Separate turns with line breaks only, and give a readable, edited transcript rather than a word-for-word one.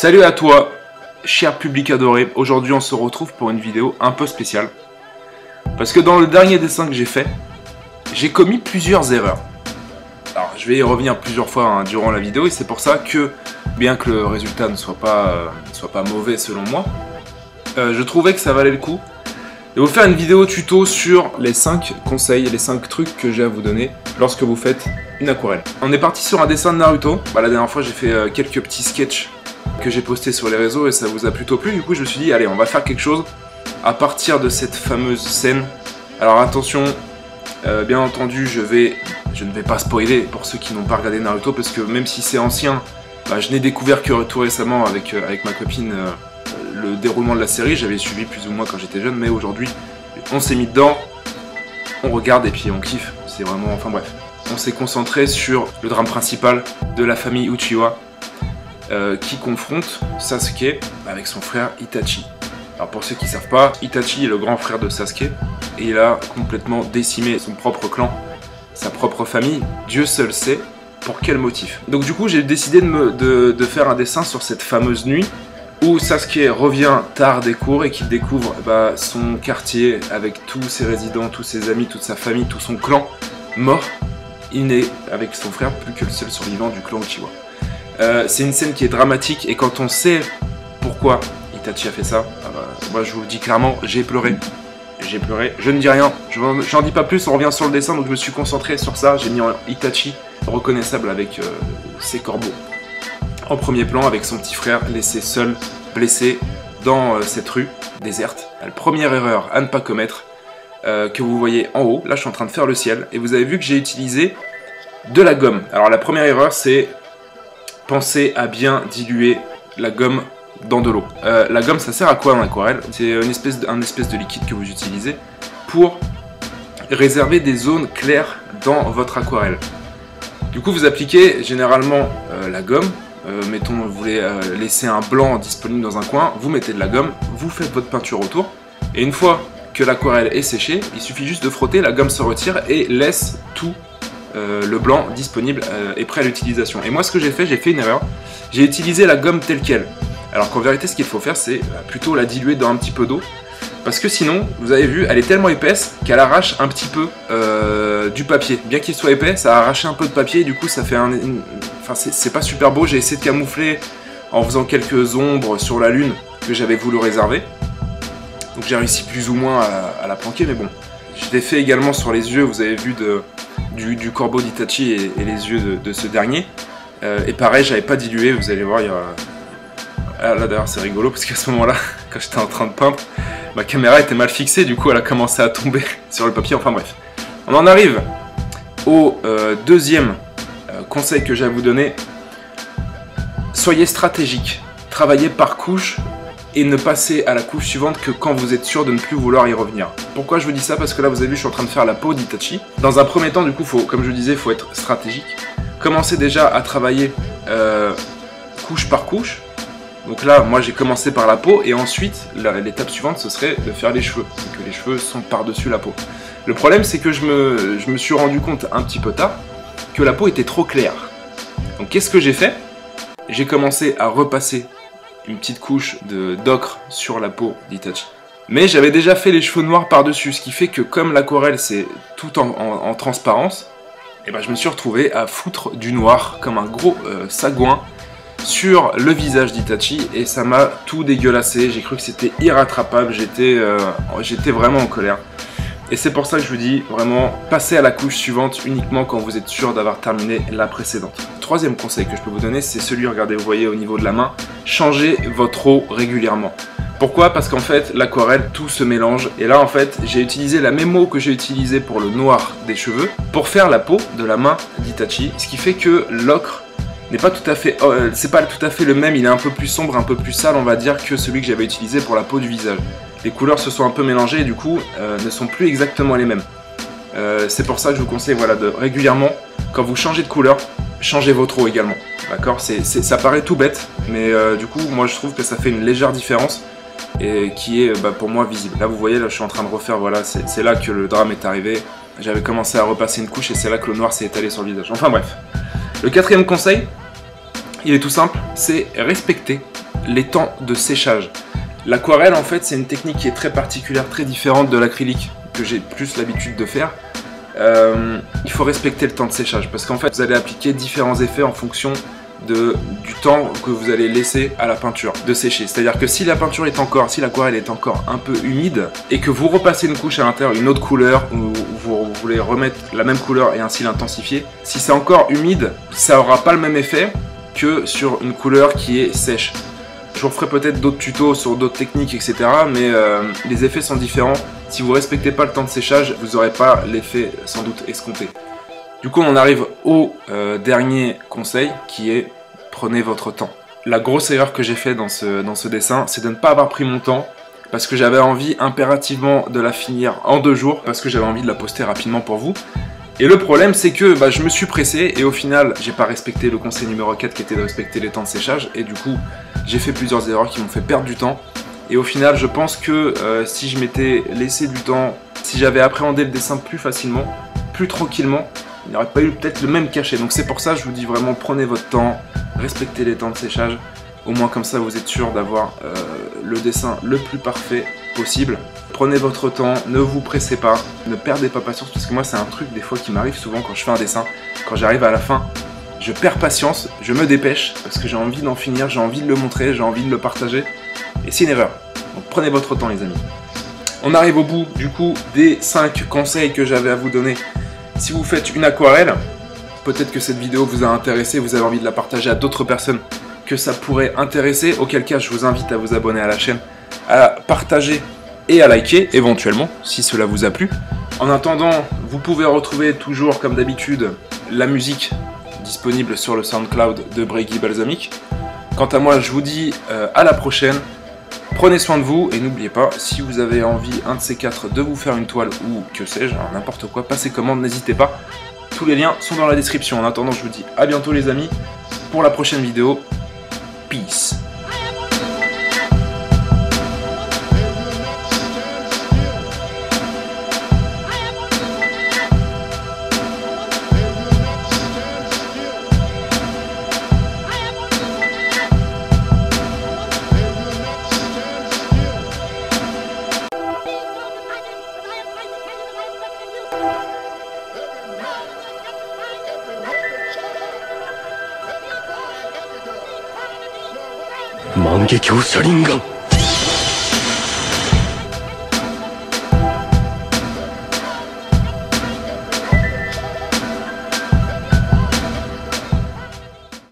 Salut à toi, cher public adoré. Aujourd'hui on se retrouve pour une vidéo un peu spéciale. Parce que dans le dernier dessin que j'ai fait, j'ai commis plusieurs erreurs. Alors je vais y revenir plusieurs fois durant la vidéo et c'est pour ça que, bien que le résultat ne soit pas mauvais selon moi, je trouvais que ça valait le coup de vous faire une vidéo tuto sur les 5 conseils, les 5 trucs que j'ai à vous donner lorsque vous faites une aquarelle. On est parti sur un dessin de Naruto. La dernière fois j'ai fait quelques petits sketchs que j'ai postés sur les réseaux et ça vous a plutôt plu. Du coup je me suis dit allez, on va faire quelque chose à partir de cette fameuse scène. Alors attention, bien entendu je ne vais pas spoiler pour ceux qui n'ont pas regardé Naruto, parce que même si c'est ancien, je n'ai découvert que tout récemment avec ma copine le déroulement de la série. J'avais suivi plus ou moins quand j'étais jeune, mais aujourd'hui on s'est mis dedans, on regarde et puis on kiffe. C'est vraiment, enfin bref, on s'est concentré sur le drame principal de la famille Uchiwa qui confronte Sasuke avec son frère Itachi. Alors pour ceux qui ne savent pas, Itachi est le grand frère de Sasuke et il a complètement décimé son propre clan, sa propre famille. Dieu seul sait pour quel motif. Donc du coup j'ai décidé de faire un dessin sur cette fameuse nuit où Sasuke revient tard des cours et qu'il découvre son quartier avec tous ses résidents, tous ses amis, toute sa famille, tout son clan mort. Il n'est avec son frère plus que le seul survivant du clan Uchiwa. C'est une scène qui est dramatique et quand on sait pourquoi Itachi a fait ça, moi je vous le dis clairement, j'ai pleuré. J'ai pleuré, je ne dis rien, j'en dis pas plus, on revient sur le dessin, donc je me suis concentré sur ça. J'ai mis Itachi reconnaissable avec ses corbeaux en premier plan, avec son petit frère laissé seul, blessé dans cette rue déserte. La première erreur à ne pas commettre, que vous voyez en haut, là je suis en train de faire le ciel, et vous avez vu que j'ai utilisé de la gomme. Alors la première erreur c'est penser à bien diluer la gomme dans de l'eau. La gomme ça sert à quoi en aquarelle? C'est un espèce de liquide que vous utilisez pour réserver des zones claires dans votre aquarelle. Du coup vous appliquez généralement la gomme. Mettons, vous voulez laisser un blanc disponible dans un coin, vous mettez de la gomme, vous faites votre peinture autour, et une fois que l'aquarelle est séchée, il suffit juste de frotter, la gomme se retire et laisse tout le blanc disponible et prêt à l'utilisation. Et moi ce que j'ai fait une erreur, j'ai utilisé la gomme telle qu'elle. Alors qu'en vérité ce qu'il faut faire c'est plutôt la diluer dans un petit peu d'eau, parce que sinon, vous avez vu, elle est tellement épaisse qu'elle arrache un petit peu du papier. Bien qu'il soit épais, ça a arraché un peu de papier et du coup ça fait Enfin, c'est pas super beau. J'ai essayé de camoufler en faisant quelques ombres sur la lune que j'avais voulu réserver. Donc j'ai réussi plus ou moins à la planquer, mais bon. Je l'ai fait également sur les yeux, vous avez vu du corbeau d'Itachi et les yeux de ce dernier. Et pareil, j'avais pas dilué, vous allez voir, il y a... Ah, là d'ailleurs c'est rigolo parce qu'à ce moment-là, quand j'étais en train de peindre, ma caméra était mal fixée, du coup elle a commencé à tomber sur le papier, enfin bref. On en arrive au deuxième conseil que j'ai à vous donner. Soyez stratégique, travaillez par couche et ne passez à la couche suivante que quand vous êtes sûr de ne plus vouloir y revenir. Pourquoi je vous dis ça? Parce que là vous avez vu, je suis en train de faire la peau d'Itachi. Dans un premier temps du coup, comme je disais, il faut être stratégique. Commencez déjà à travailler couche par couche. Donc là, moi j'ai commencé par la peau et ensuite, l'étape suivante ce serait de faire les cheveux. Donc les cheveux sont par-dessus la peau. Le problème c'est que je me suis rendu compte un petit peu tard que la peau était trop claire. Donc qu'est-ce que j'ai fait? J'ai commencé à repasser une petite couche d'ocre sur la peau d'Itachi. Mais j'avais déjà fait les cheveux noirs par-dessus, ce qui fait que comme l'aquarelle c'est tout en transparence, et je me suis retrouvé à foutre du noir comme un gros sagouin sur le visage d'Itachi et ça m'a tout dégueulassé. J'ai cru que c'était irrattrapable, j'étais vraiment en colère. Et c'est pour ça que je vous dis vraiment, passez à la couche suivante uniquement quand vous êtes sûr d'avoir terminé la précédente. Troisième conseil que je peux vous donner, c'est celui, regardez, vous voyez au niveau de la main, changez votre eau régulièrement. Pourquoi? Parce qu'en fait, l'aquarelle, tout se mélange. Et là, en fait, j'ai utilisé la même eau que j'ai utilisée pour le noir des cheveux pour faire la peau de la main d'Itachi, ce qui fait que l'ocre n'est pas tout à fait, c'est pas tout à fait le même, il est un peu plus sombre, un peu plus sale on va dire que celui que j'avais utilisé pour la peau du visage. Les couleurs se sont un peu mélangées et du coup ne sont plus exactement les mêmes. C'est pour ça que je vous conseille de régulièrement, quand vous changez de couleur, changez votre eau également. D'accord, ça paraît tout bête, mais du coup moi je trouve que ça fait une légère différence et qui est pour moi visible. Là vous voyez, là je suis en train de refaire, c'est là que le drame est arrivé. J'avais commencé à repasser une couche et c'est là que le noir s'est étalé sur le visage. Enfin bref. Le quatrième conseil, il est tout simple, c'est respecter les temps de séchage. L'aquarelle, en fait, c'est une technique qui est très particulière, très différente de l'acrylique, que j'ai plus l'habitude de faire. Il faut respecter le temps de séchage, parce qu'en fait, vous allez appliquer différents effets en fonction du temps que vous allez laisser à la peinture de sécher. C'est-à-dire que si la peinture est encore, si l'aquarelle est encore un peu humide, et que vous repassez une couche à l'intérieur, une autre couleur, ou vous voulez remettre la même couleur et ainsi l'intensifier, si c'est encore humide, ça n'aura pas le même effet que sur une couleur qui est sèche. Je vous referai peut-être d'autres tutos sur d'autres techniques, etc. Mais les effets sont différents. Si vous ne respectez pas le temps de séchage, vous n'aurez pas l'effet sans doute escompté. Du coup, on en arrive au dernier conseil qui est prenez votre temps. La grosse erreur que j'ai fait dans ce dessin, c'est de ne pas avoir pris mon temps parce que j'avais envie impérativement de la finir en 2 jours, parce que j'avais envie de la poster rapidement pour vous. Et le problème, c'est que je me suis pressé et au final, j'ai pas respecté le conseil numéro 4 qui était de respecter les temps de séchage, et du coup, j'ai fait plusieurs erreurs qui m'ont fait perdre du temps. Et au final, je pense que si je m'étais laissé du temps, si j'avais appréhendé le dessin plus facilement, plus tranquillement, il n'y aurait pas eu peut-être le même cachet. Donc c'est pour ça que je vous dis vraiment, prenez votre temps, respectez les temps de séchage. Au moins comme ça, vous êtes sûr d'avoir le dessin le plus parfait possible. Prenez votre temps, ne vous pressez pas, ne perdez pas patience, parce que moi c'est un truc des fois qui m'arrive souvent quand je fais un dessin. Quand j'arrive à la fin, je perds patience, je me dépêche, parce que j'ai envie d'en finir, j'ai envie de le montrer, j'ai envie de le partager. Et c'est une erreur. Donc prenez votre temps les amis. On arrive au bout du coup des 5 conseils que j'avais à vous donner. Si vous faites une aquarelle, peut-être que cette vidéo vous a intéressé, vous avez envie de la partager à d'autres personnes que ça pourrait intéresser, auquel cas je vous invite à vous abonner à la chaîne, à partager et à liker éventuellement si cela vous a plu. En attendant, vous pouvez retrouver toujours comme d'habitude la musique disponible sur le SoundCloud de Breaky Balsamic. Quant à moi, je vous dis à la prochaine. Prenez soin de vous et n'oubliez pas, si vous avez envie, un de ces 4, de vous faire une toile ou que sais-je, n'importe quoi, passez commande, n'hésitez pas. Tous les liens sont dans la description. En attendant, je vous dis à bientôt les amis pour la prochaine vidéo. Peace.
万華鏡車輪眼